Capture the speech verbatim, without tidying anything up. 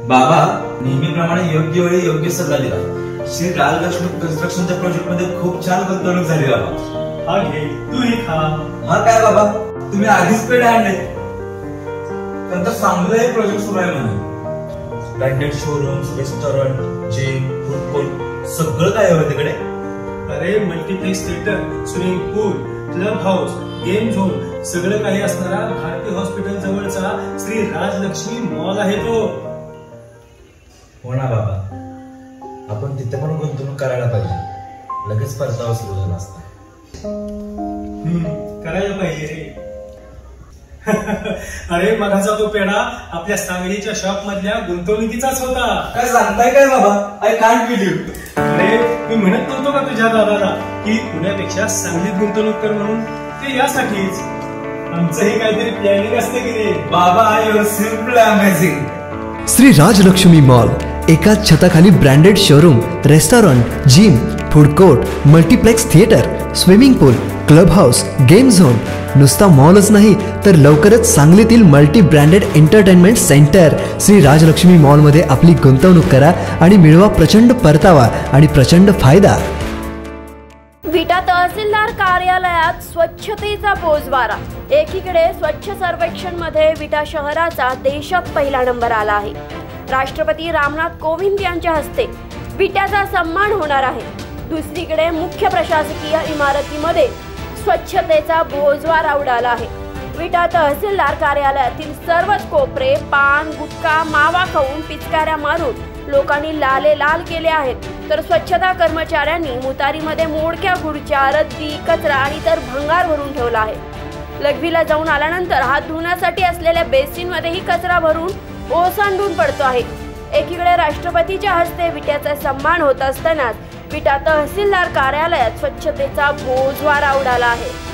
बाबा नेहमीप्रमाणे योग्य वेळी योग्य सल्ला दिला. श्री राजलक्ष्मी कन्स्ट्रक्शनच्या प्रोजेक्ट मध्ये खूप छान गुंतवणूक झाली बाबा. हा घे तूही खा. मग काय बाबा, तुम्ही आधीच पेढे आणले. त्यांचा चांगलं प्रोजेक्ट सुरू आहे म्हणे. Branded showrooms, restaurant, gym, food court सगळं काय आहे तिकडे. अरे multiplex theatre, swimming pool, club house, game zone सगळं काही असणारा भारती हॉस्पिटल जवळचा श्री राजलक्ष्मी मॉल आहे तो. हो ना बाबा, आपण तिथे पण गुंतवणूक करायला पाहिजे. लगेच परतावा सुरू झाला असता. करायला पाहिजे रे. अरे मगाचा तो पेढा आपल्या सांगलीच्या शॉप मधल्या गुंतवणुकीचाच होता. काय सांगताय काय बाबा, आय कांट बिलीव्ह. अरे मी म्हणत नव्हतो का तुझ्या दादाला की पुण्यापेक्षा सांगलीत गुंतवणूक कर म्हणून. ते यासाठीच आमचंही काहीतरी प्लॅनिंग असते की रे. बाबा you simple amazing. Shri Rajalakshmi mall, एकाच छताखाली branded showroom, restaurant, gym, food court, multiplex theatre, swimming pool, club house, game zone. नुसता मॉलच नाही तर लवकरच सांगलीतील multi branded entertainment centre Shri Rajalakshmi मॉलमध्ये आपली गुंतवणूक करा आणि मिळवा प्रचंड परतावा आणि प्रचंड फायदा. विटा तहसीलदार कार्यालयात स्वच्छतेचा बोजवारा. एकीकडे स्वच्छ सर्वेक्षण मध्ये विटा शहराचा देशात पहिला नंबर आला आहे. राष्ट्रपती रामनाथ कोविंद यांच्या हस्ते विट्याचा सन्मान होणार आहे. दुसरीकडे मुख्य प्रशासकीय इमारतीमध्ये स्वच्छतेचा बोजवारा उडाला आहे. विटा तहसीलदार कार्यालयातील सर्वच कोपरे पान, गुटखा, मावा खाऊन, पिचकाऱ्या मारून लोकांनी लाले लाल केले आहेत. तर स्वच्छता कर्मचाऱ्यांनी मुतारीमध्ये मोडक्या खुर्च्या, रद्दी, कचरा आणि तर भंगार भरून ठेवला आहे. लघवीला जाऊन आल्यानंतर हात धुण्यासाठी असलेल्या बेसिनमध्येही कचरा भरून ओसांडून पडतो आहे. एकीकडे राष्ट्रपतीच्या हस्ते विट्याचा सन्मान होत असतानाच विटा तहसीलदार कार्यालयात स्वच्छतेचा बोजवारा उडाला आहे.